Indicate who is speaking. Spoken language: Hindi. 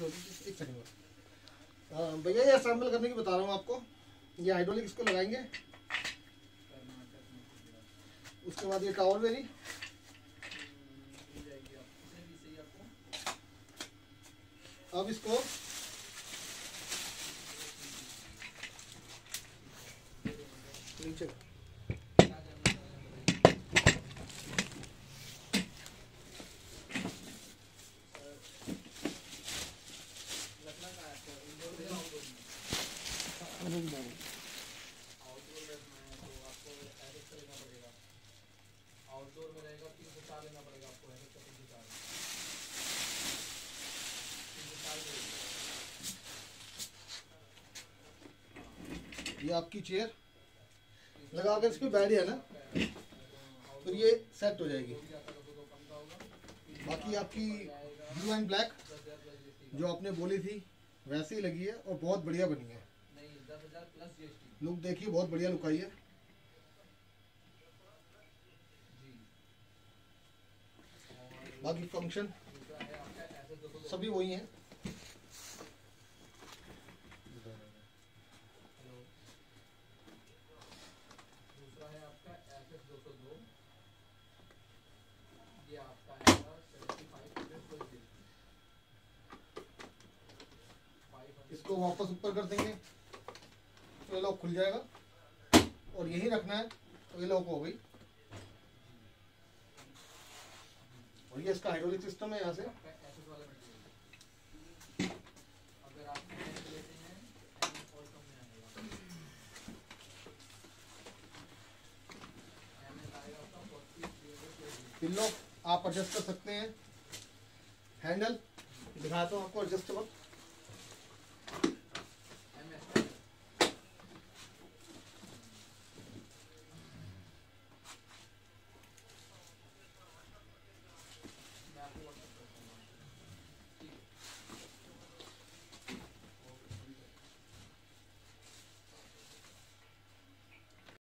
Speaker 1: एक सेकंड भैया, ये असेंबल करने की बता रहा हूँ आपको। ये हाइड्रोलिक इसको लगाएंगे, उसके बाद ये टावर बेरी, अब इसको नीचे
Speaker 2: आउटडोर में रहेगा 304 लेना पड़ेगा आपको, है 304
Speaker 1: ये आपकी चेयर लगा कर इस पर बैठ है ना, फिर ये सेट हो जाएगी। बाकी आपकी ब्लू एंड ब्लैक जो आपने बोली थी वैसे ही लगी है और बहुत बढ़िया बनी है। लुक देखिए, बहुत बढ़िया लुक आई है। बाकी फंक्शन सभी वही हैं।
Speaker 2: दूसरा है आपका SS202, ये आपका आएगा 7500।
Speaker 1: इसको वापस ऊपर कर देंगे तो ये लॉक खुल जाएगा, और यही रखना है तो ये लॉक हो गई। और ये इसका हाइड्रोलिक सिस्टम है। यहाँ से
Speaker 2: अगर आप लेते हैं और कम में आएगा,
Speaker 1: पिन लॉक आप एडजस्ट कर सकते हैं। हैंडल दिखाता हूँ आपको एडजस्टेबल।